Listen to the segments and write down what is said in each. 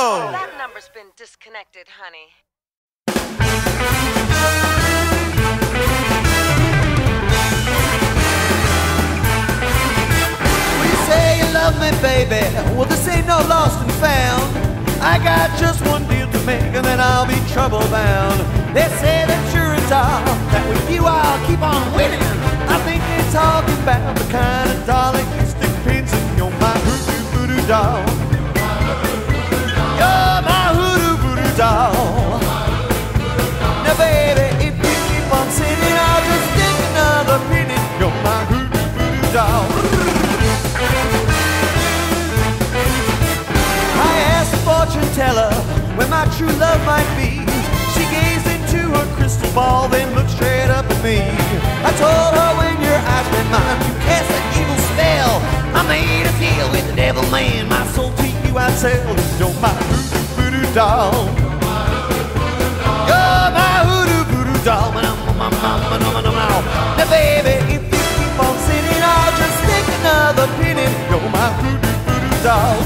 no! That number's been disconnected, honey. When you say you love me, baby, well, this ain't no lost and found. I got just one deal to make, and then I'll be trouble bound. They say that you're a doll, that with you I'll keep on winning. I think they're talking about the kind of doll that you stick pins in. You're my hoodoo voodoo doll. You're my hoodoo voodoo doll. Now baby, if you keep on singing, I'll just stick another pin in. You're my hoodoo voodoo doll. I asked the fortune teller where my true love might be. She gazed into her crystal ball, then looked straight up at me. I told her, when your eyes met mine, you cast an evil spell. I made a deal with the devil man, my soul to you I sell. You're my hoodoo voodoo doll. You're my hoodoo voodoo doll. Now baby, if you keep on singing, I'll just stick another pin in. You're my hoodoo voodoo doll.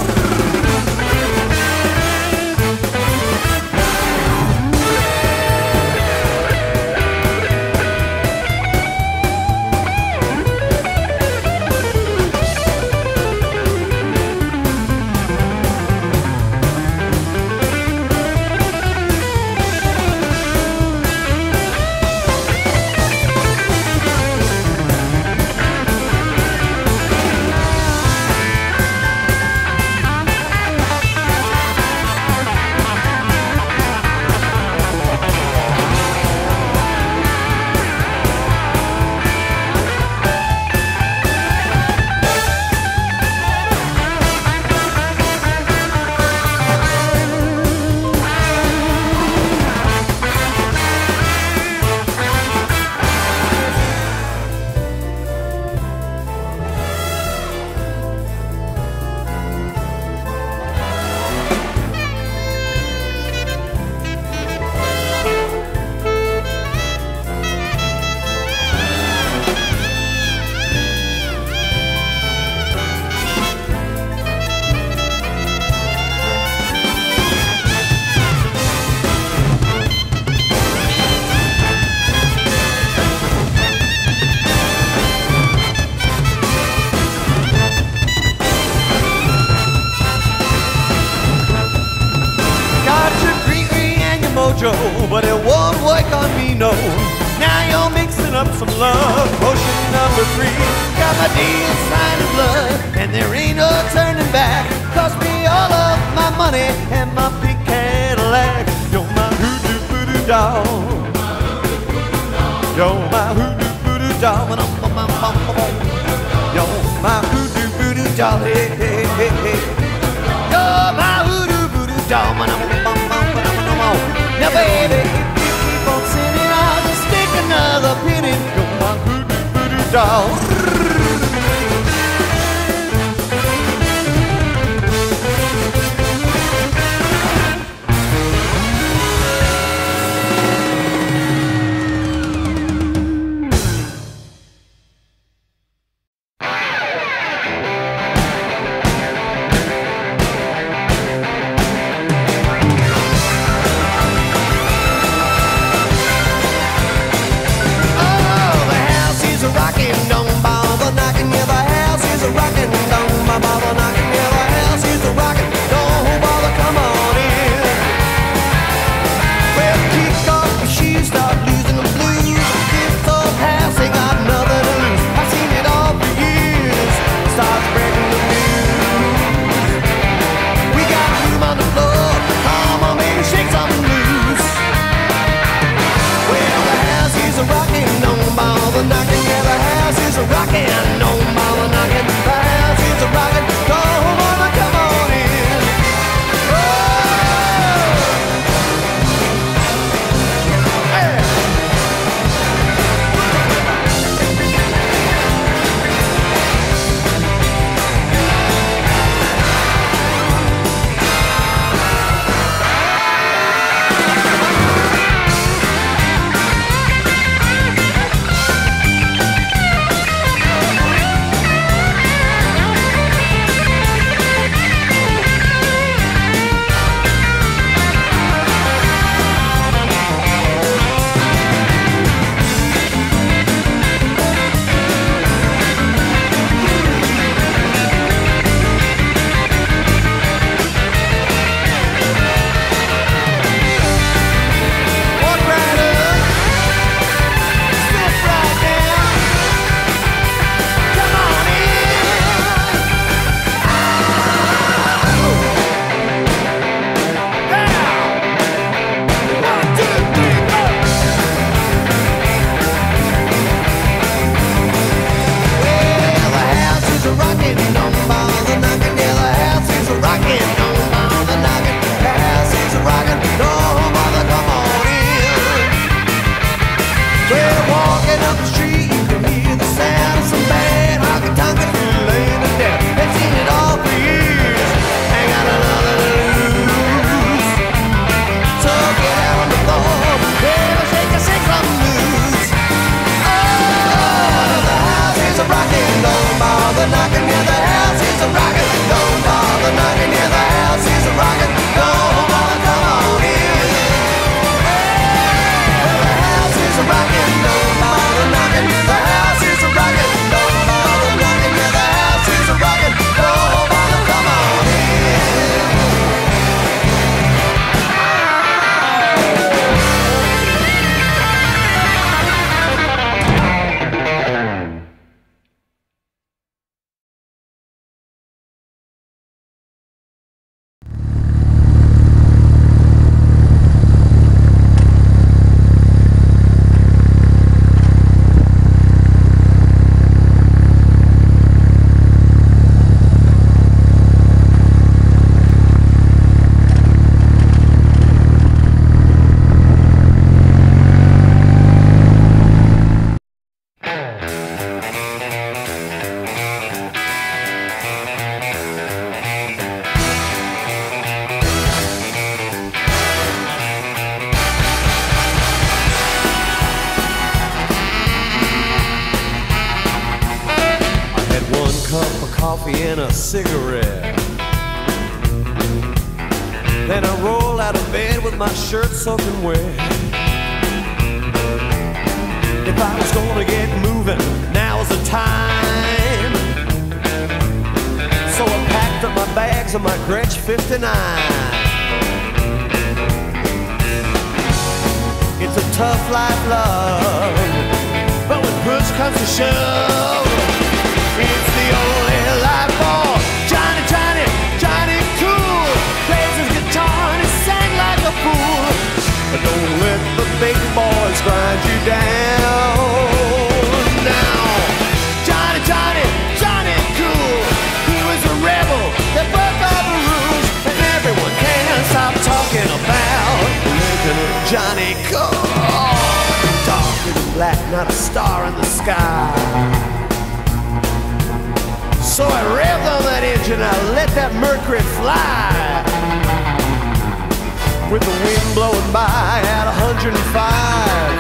But it won't work on me, no. Now you're mixing up some love. Potion number 3. Got my deal signed in blood, and there ain't no turning back. Cost me all of my money and my big Cadillac. You're my hoodoo voodoo doll. You're my hoodoo voodoo doll. You're my hoodoo voodoo doll. Hey, hey, hey, hey. You're my hoodoo voodoo doll. Now baby, if you keep on singing, I'll just stick another pin in. You're my hoodoo voodoo doll. and a cigarette. Then I roll out of bed with my shirt soaking wet. If I was gonna get moving, now's the time. So I packed up my bags and my Gretsch 59. It's a tough life, love, but when push comes to shove, it's the only life for Johnny, Johnny, Johnny Cool. Plays his guitar and he sang like a fool. But don't let the big boys grind you down. Now, Johnny, Johnny, Johnny Cool. He was a rebel that broke all the rules, and everyone can't stop talking about the legend of Johnny Cool. Darker than black, not a star in the sky. So I revved on that engine, I let that Mercury fly. With the wind blowing by at 105.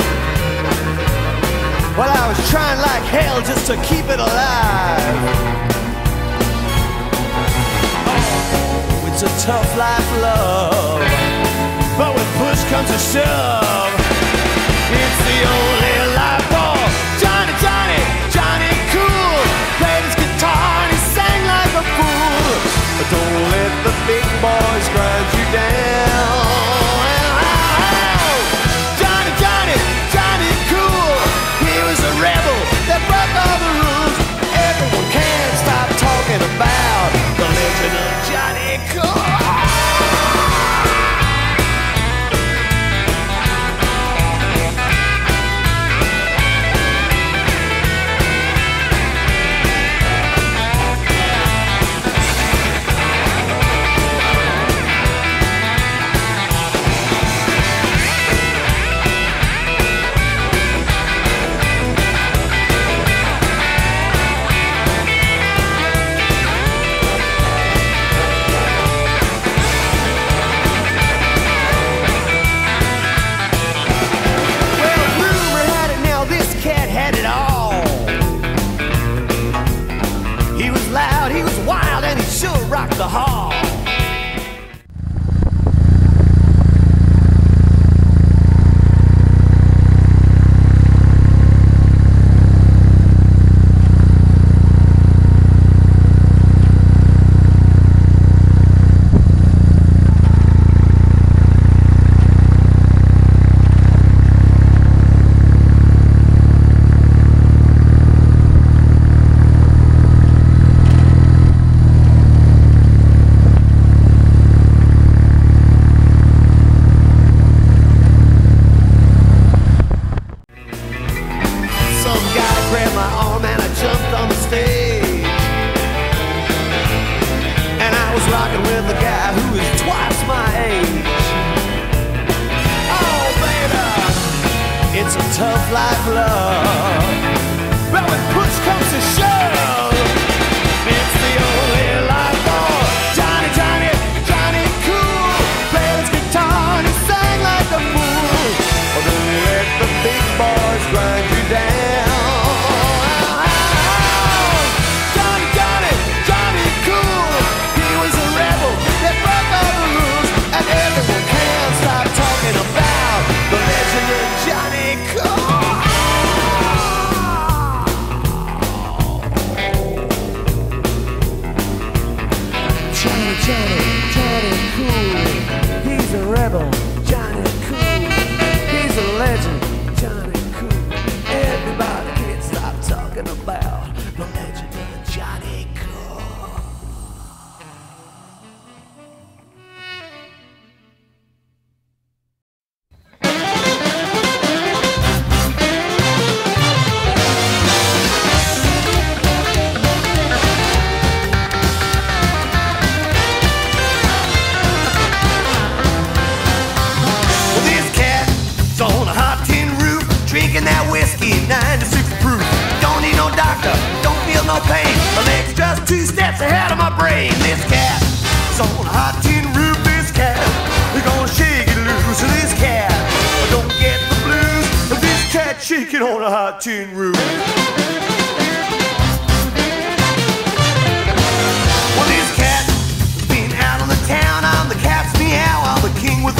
Well, I was trying like hell just to keep it alive. Oh, it's a tough life, love, but when push comes to shove, it's the only life for Johnny, Johnny, Johnny Cool. Played his guitar and he sang like a fool. But don't let the big boys grind you down. Johnny, Johnny, Johnny Cool. He was a rebel that broke all the rules. Everyone can't stop talking about the legend of Johnny Cool. He was wild and he sure rocked the hall. Rocking with a guy who is twice my age. Oh, baby, it's a tough life, love, but when push comes to shove, it's the only life for Johnny, Johnny, Johnny Cool. Played his guitar and he sang like a fool. Oh, don't let the big boys grind you down. Johnny Cool, he's a rebel. Johnny Cool, he's a legend. Johnny Cool, everybody can't stop talking about the legend of Johnny Cool. Drinking that whiskey, 96 proof. Don't need no doctor, don't feel no pain. My leg's just 2 steps ahead of my brain. This cat is on a hot tin roof. This cat is gonna shake it loose. This cat don't get the blues. This cat shaking on a hot tin roof.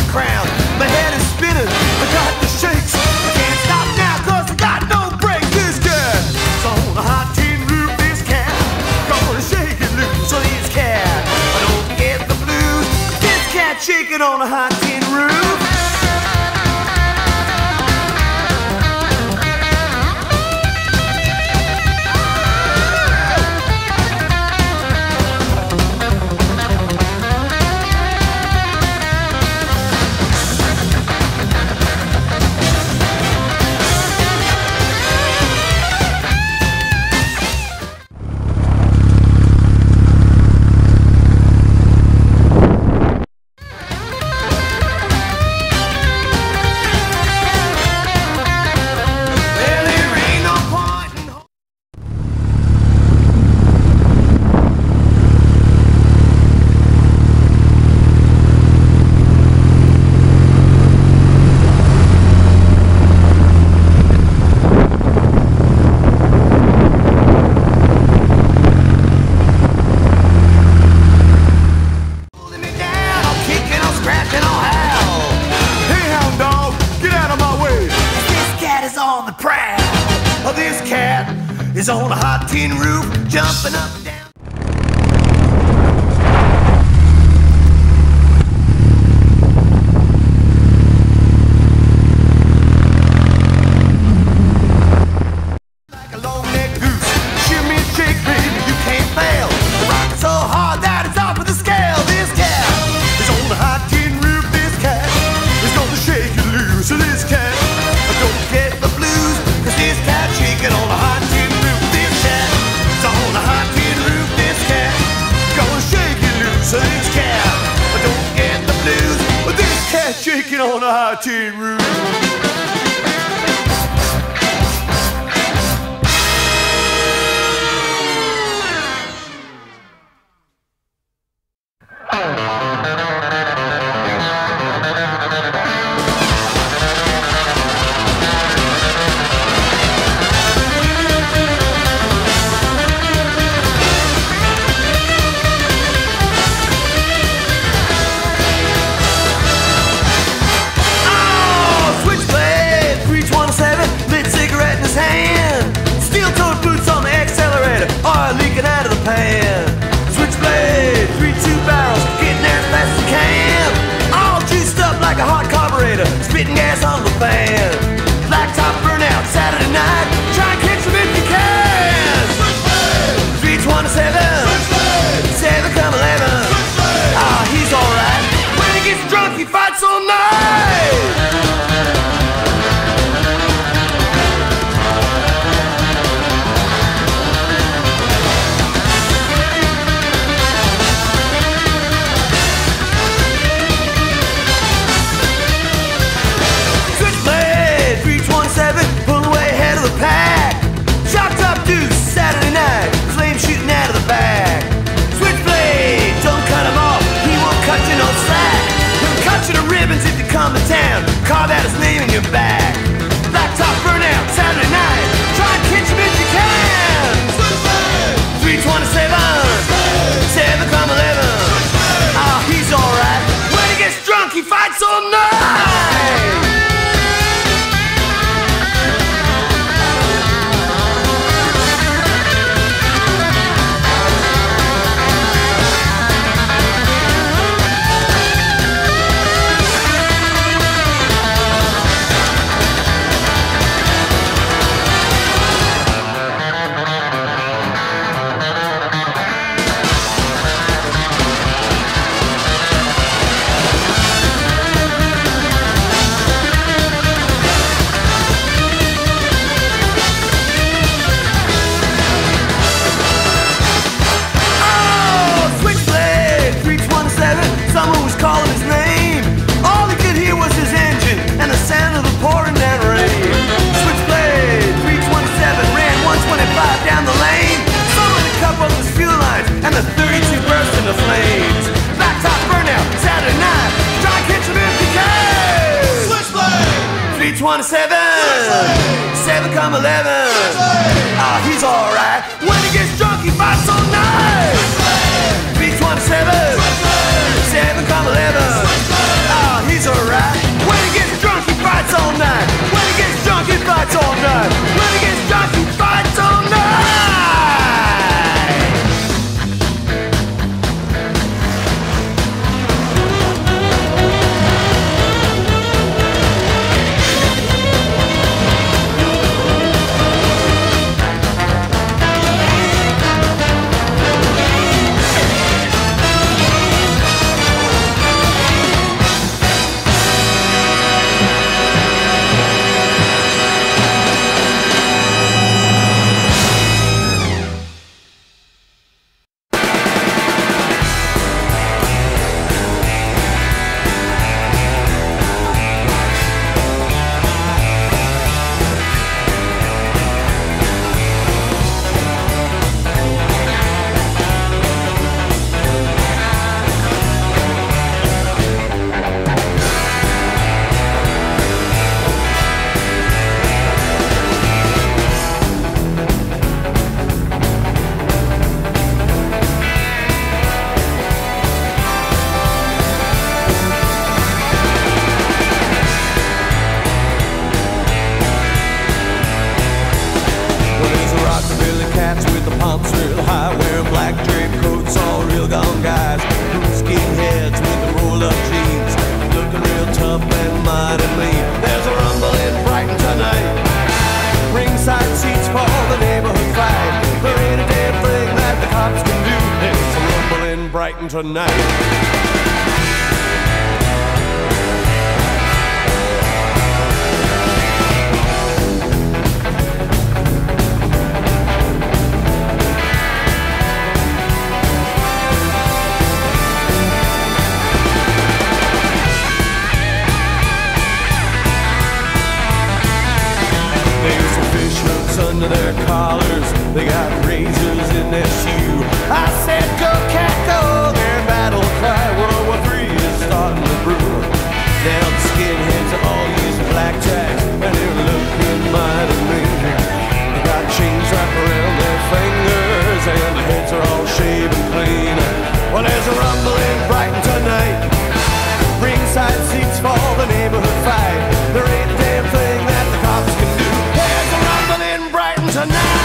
crown. My head is spinning, I got the shakes. I can't stop now cause I got no brakes. This cat is on a hot tin roof. This cat gonna shake it loose. So this cat, I don't get the blues. This cat shaking on a hot tin roof. This cat is on a hot tin roof, jumping up and down. Like a long-necked goose, shimmy and shake, baby, you can't fail. Rocking so hard that it's off of the scale. This cat is on a hot tin roof. This cat is gonna shake you loose. So this cat, don't get the blues, cause this cat shaking on a hot tin roof. This cat is on a hot tin roof. This cat gonna shake you loose. So this cat, don't get the blues, but this cat shaking on a hot tin roof. Switchblade, 3-2 barrels, getting there as fast as you can. All juiced up like a hot carburetor, spitting gas on the fan. Blacktop burnout, Saturday night, try and catch him if you can. Switchblade, 327, 7 come 11. Ah, he's alright. When he gets drunk, he fights all night. Pull away ahead of the pack. Chopped up deuce, Saturday night, flame shooting out of the back. Switchblade, don't cut him off, he won't cut you no slack. He'll cut you to ribbons if you come to town, carve out his name in your back. Blacktop burnout, Saturday night, try and catch him if you can. Switchblade, 327, 7 come 11. Ah, he's alright. When he gets drunk, he fights all night. Someone was calling his name. All he could hear was his engine and the sound of the pouring down rain. Switchblade, 327, ran 125 down the lane. Someone to cover up his fuel lines and the 32 burst into flames. Blacktop burnout, Saturday night, try and catch him if you can. Switchblade, 327, 7 come 11. Ah, he's alright. When he gets drunk, he fights all night. 327, 7 come 11. Ah, he's alright. Brighton tonight. Under their collars, they got razors in their shoe. I said, go cat go, their battle cry, World War III is starting to brew. Now the skinheads are all using blackjacks, and they're looking mighty mean. They got chains wrapped around their fingers, and their heads are all shaven clean. Well, there's a rumble in Brighton tonight, ringside seats for the neighborhood fight. There ain't a damn thing that the cops can do. There's a rumble in Brighton tonight.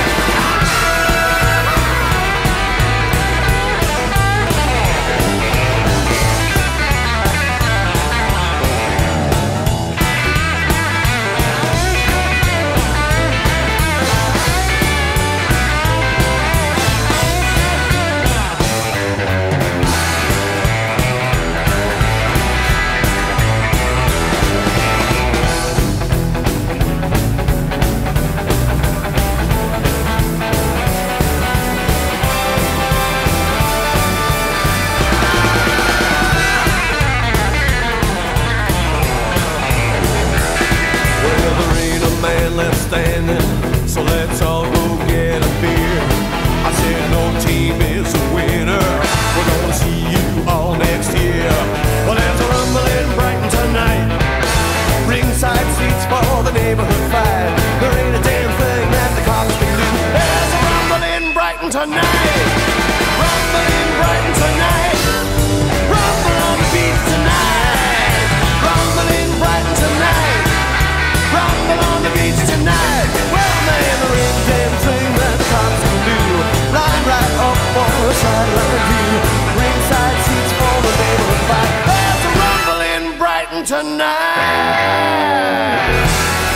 Left standing, so let's all go get a beer. I said no team is a winner, we're gonna see you all next year. Well, there's a rumble in Brighton tonight, ringside seats for the neighborhood fight. There ain't a damn thing that the cops can do. There's a rumble in Brighton tonight, rumble in Brighton tonight, rumble on the beach tonight, rumble in Brighton tonight, rumble on the beach tonight. Well, man, there ain't a damn thing that the cops can do. Line right up for a sideline view, ringside seats for the neighborhood fight. There's a rumble in Brighton tonight.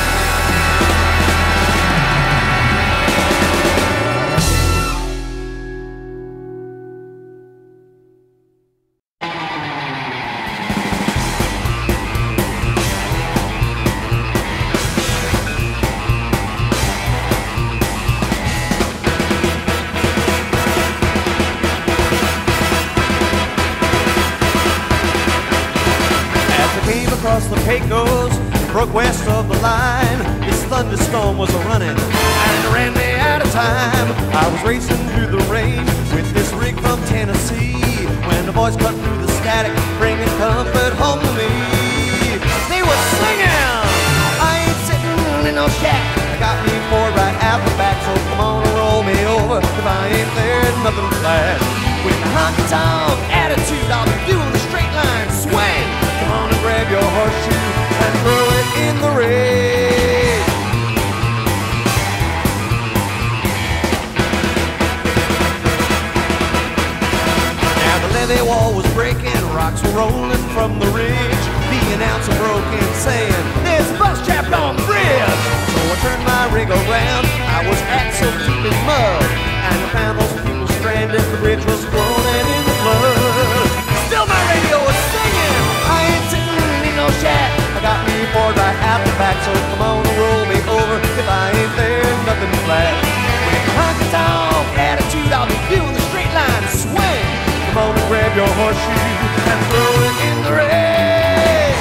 Across the Pecos, broke west of the line. This thunderstorm was a-running, and it ran me out of time. I was racing through the rain with this rig from Tennessee, when the boys cut through the static, bringing comfort home to me. They were singing, I ain't sitting in no shack. I got me poured right out the back, so come on and roll me over. If I ain't there, nothing flat. With a honky-tonk attitude, I'll be doing the straight line swing. Come on and grab your horseshoe and throw it in the rain. Now the levee wall was breaking, rocks were rolling from the ridge. The announcer broke in saying, there's a bus trapped on the bridge. So I turned my rig around, I was axle deep in mud, and I found those people stranded, the bridge was rolling in the flood. Still my radio was singing, I ain't sitting in no shack. I got me poured right out the back, so come on and roll me over. If I ain't there, nothing flat. With a honky-tonk attitude, I'll be doing the straight line swing. Come on and grab your horseshoe and throw it in the rain.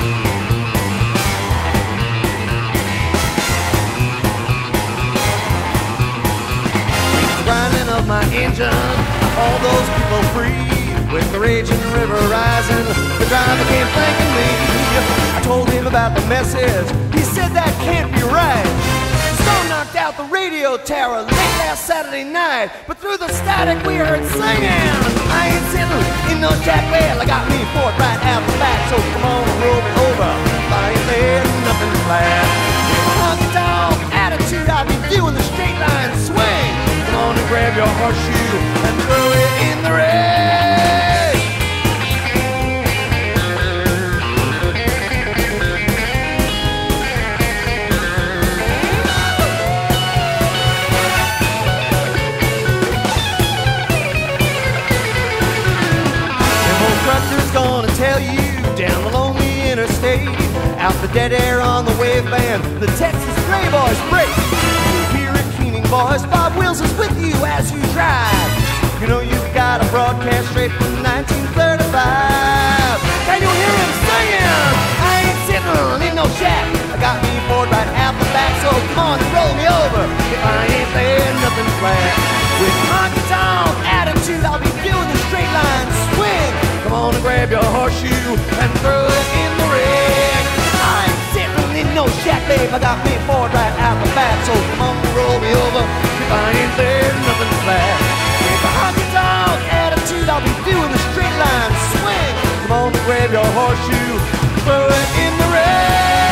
The grinding of my engine, all those people free. With the raging river rising, the driver came thanking me. I told him about the message, he said that can't be right. The storm knocked out the radio tower late last Saturday night, but through the static we heard singing. I ain't sitting in no jack, well, I got me poured right out the back, so come on and roll me over. If I ain't there, nothing flat. With a honky-tonk attitude, I'll be doing the straight line swing. Come on and grab your horseshoe and throw it in the rain. stay. Out the dead air on the wave band, the Texas Playboys break. Here at Keening Boys, Bob Wills is with you as you drive. You know you got a broadcast straight from 1935. Can you hear him singing? I ain't sitting in no shack. I got me bored right out the back, so come on and roll me over if I ain't there, nothing flat. With honky tonk attitude, I'll be doing the straight line swing. Come on and grab your horseshoe and throw it in the ring. I ain't sitting in no shack, babe. I got me bored right out the back, so come on and roll me over if I ain't there, nothing flat. With a honky tonk attitude, I'll be doing the straight line swing. Come on and grab your horseshoe, throw it in the ring.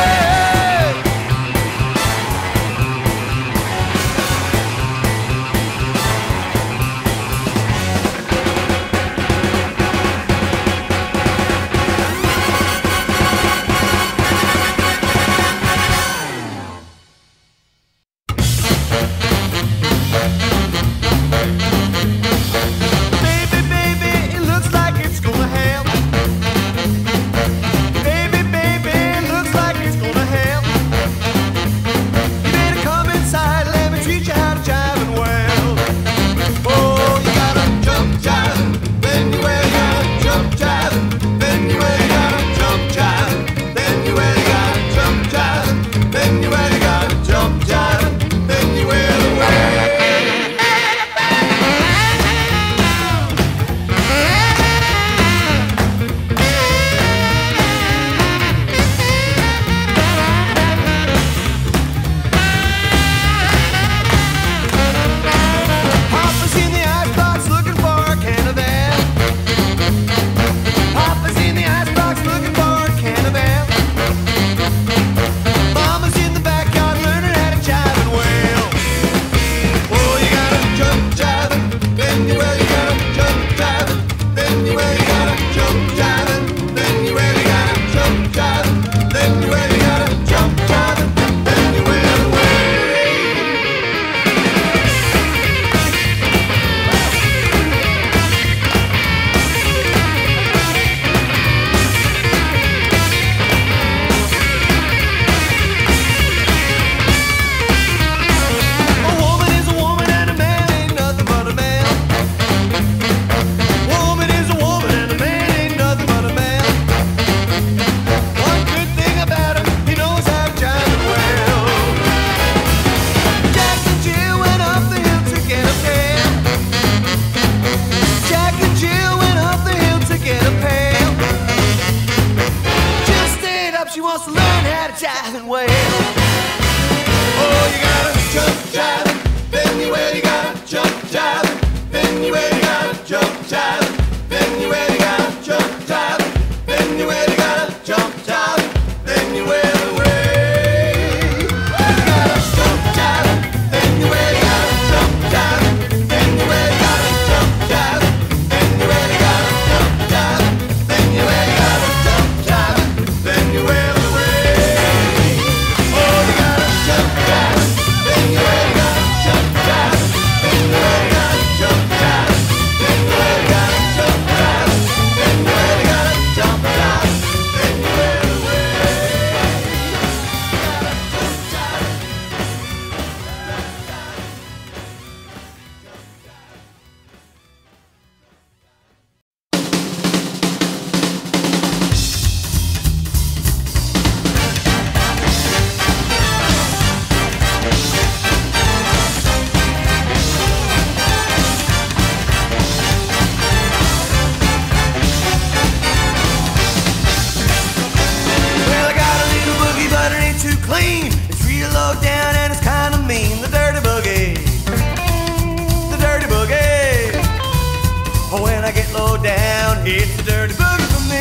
It's the dirty boogie for me.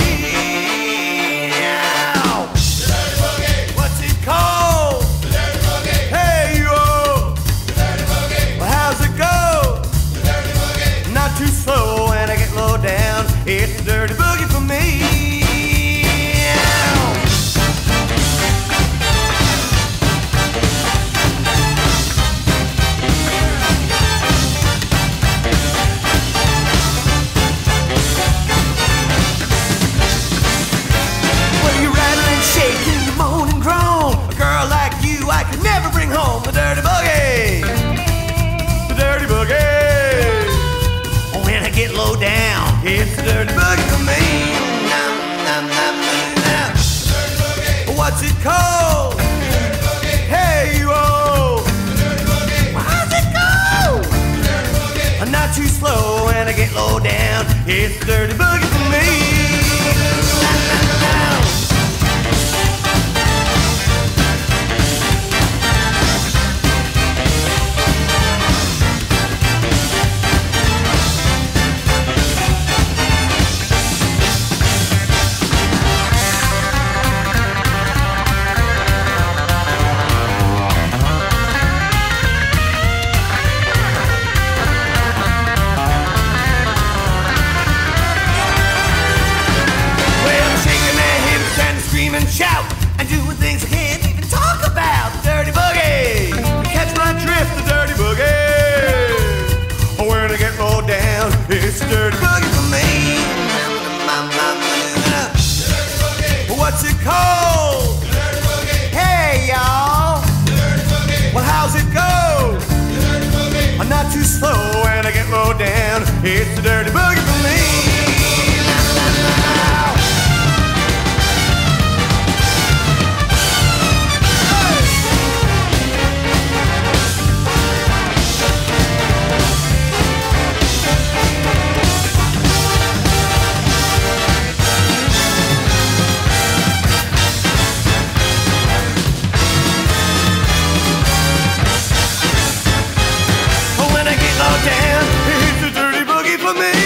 Ow. The dirty boogie. What's it called? The dirty boogie. Hey, you-oh. The dirty boogie. Well, how's it go? The dirty boogie. Not too slow when I get low down. It's the dirty boogie for me. dirty boogie for me. Shout and doing things I can't even talk about. The dirty boogie, catch my drift. The dirty boogie, when I get low down, it's the dirty boogie for me. Dirty boogie. What's it called? The dirty boogie. Hey y'all, the dirty boogie. Well, how's it go? The dirty boogie. I'm not too slow when I get low down. It's the dirty boogie for me. Down, it's a dirty boogie for me.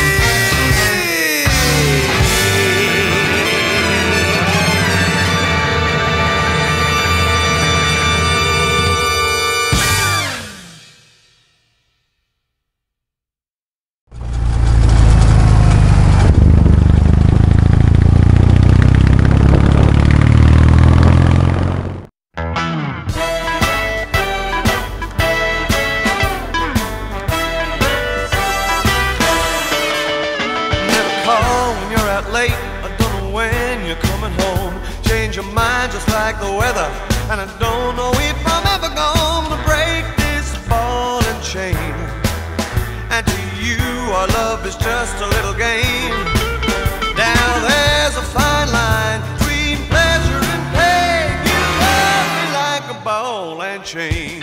Late, I don't know when you're coming home. Change your mind just like the weather, and I don't know if I'm ever gonna break this ball and chain. And to you, our love is just a little game. Now there's a fine line between pleasure and pain. You love me like a ball and chain.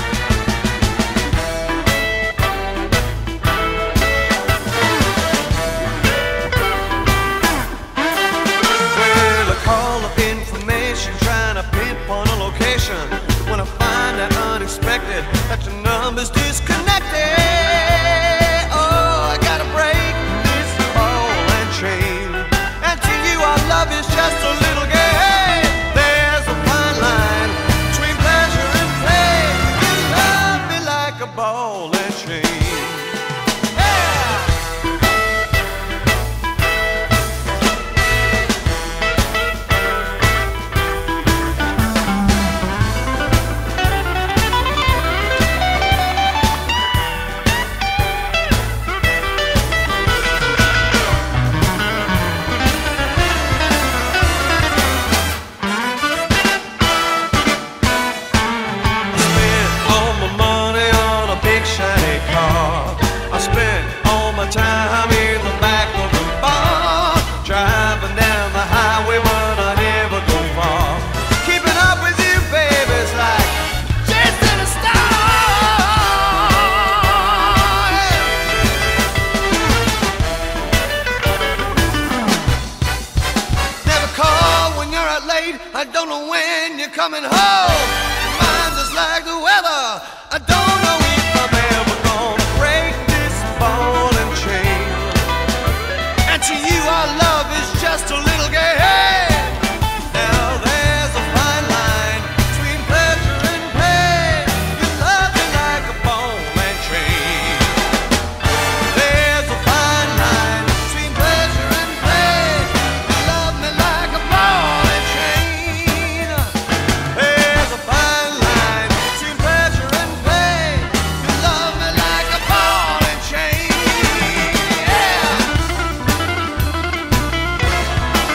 When I find that unexpected, that your number's disconnected. Oh, I gotta break this ball and chain. And to you, our love is just a little game. There's a fine line between pleasure and pain. You love me like a ball and chain. Time in the back of the bar, driving down the highway when I never go far. Keeping up with you, baby's like chasing a star. Never call when you're out late. I don't know when you're coming home. Mine's just like the weather. I don't know if I'm ever gonna break this ball. To you, our love is just a little game. Now there's a fine line between pleasure and pain. You love me like a ball and chain. There's a fine line between pleasure and pain. You love me like a ball and chain. There's a fine line between pleasure and pain. You love me like a ball and chain. Yeah.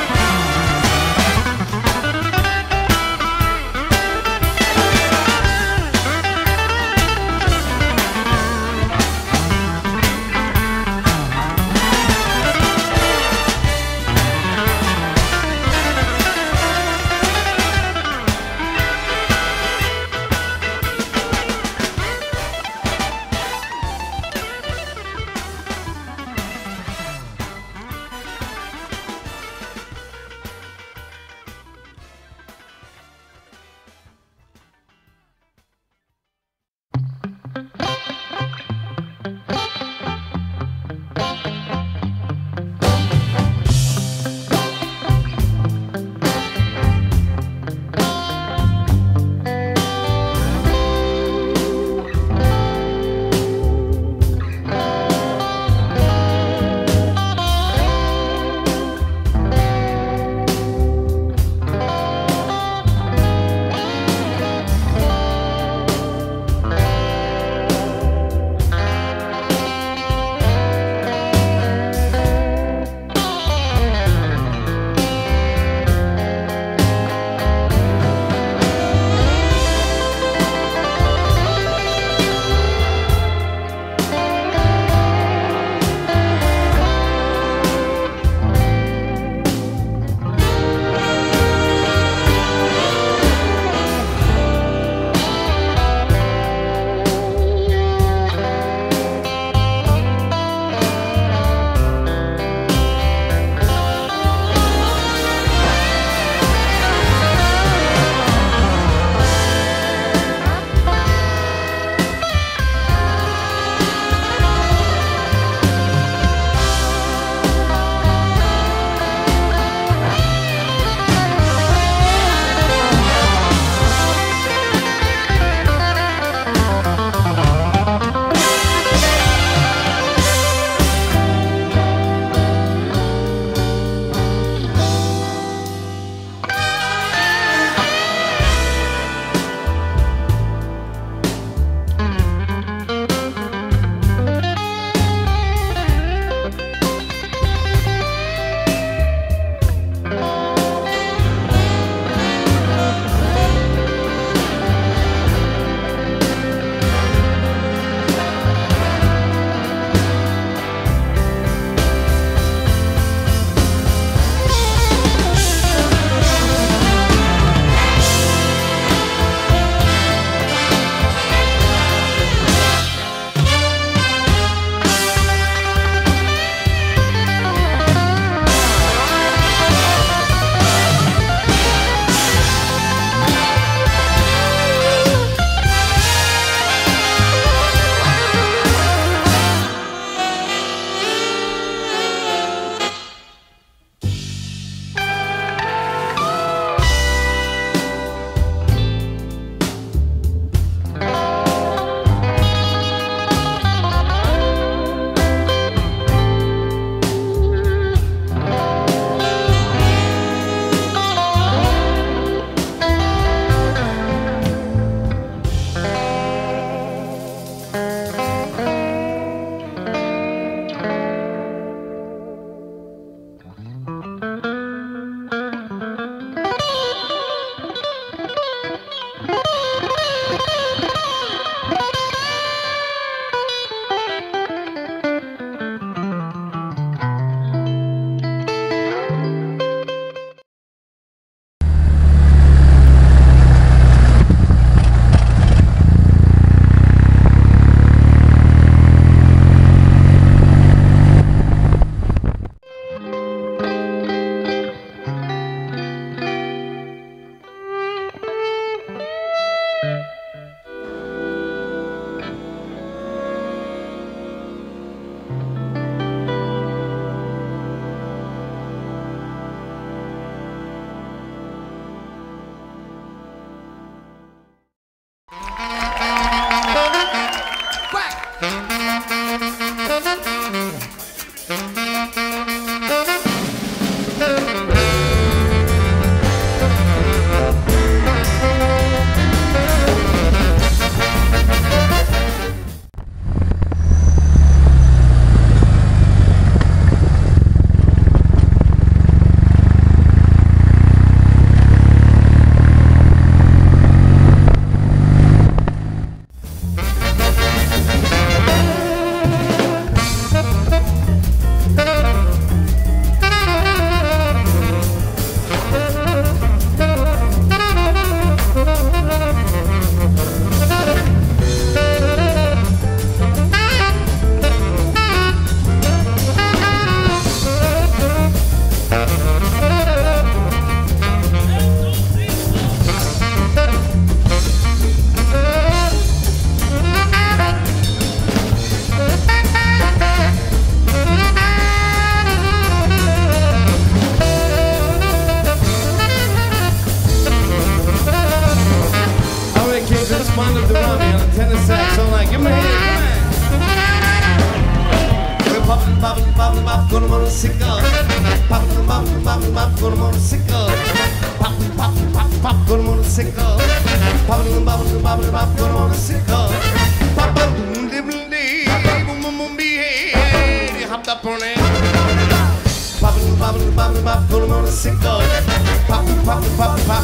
sickle. Poppity pop, poppity pop, put 'em on a sickle. Pop up, dibbly dee, boom boom boom bee, he hopped up on it. Poppity poppity poppity pop, put 'em on a sickle. Pop pop pop pop.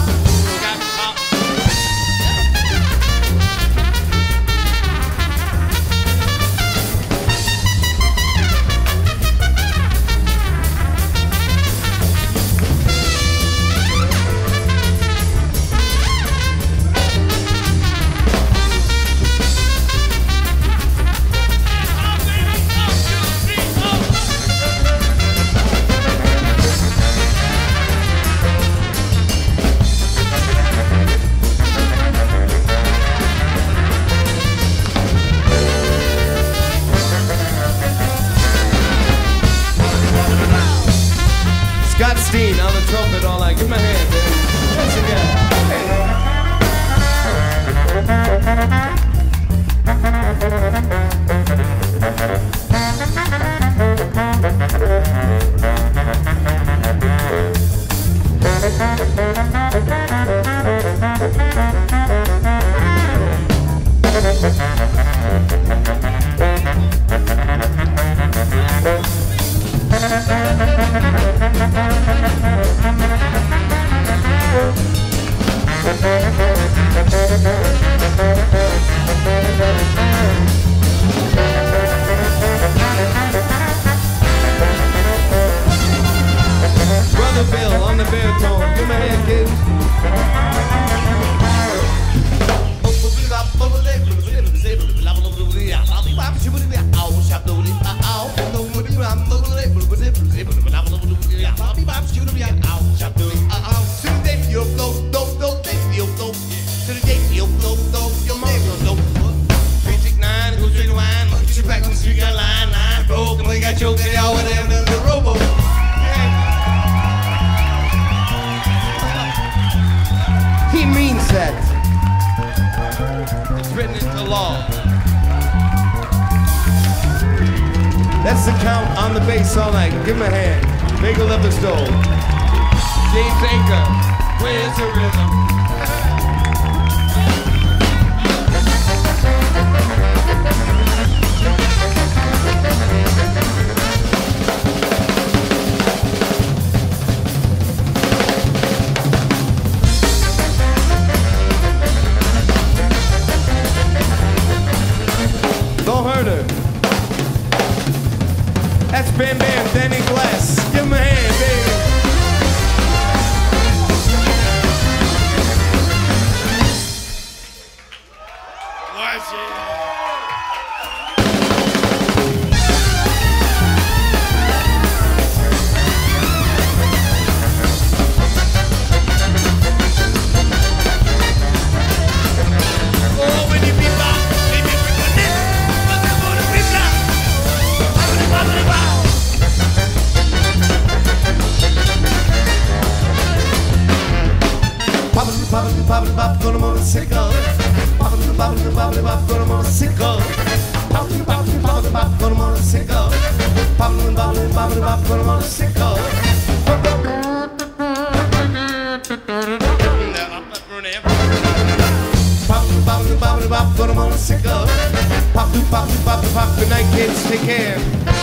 Scott Steen on the trumpet all night. Give him a hand, baby. Once again. Brother Bill on the baritone. Give him a hand, kids. He means that. It's written into law. That's the count on the bass all night. Give him a hand. Make a love the stove. James Anchor, where's the rhythm? That's Bam Bam, Danny Glass. Give him a hand, baby. Watch it. Poppity poppity pop, put 'em on a sickle. Poppity poppity poppity pop, put 'em on a sickle. Poppity poppity poppity pop, put 'em on a sickle. Poppity poppity poppity pop, put 'em on a sickle. Poppity poppity poppity pop, put 'em on a sickle. Poppity poppity poppity pop. Good night, kids. Take care.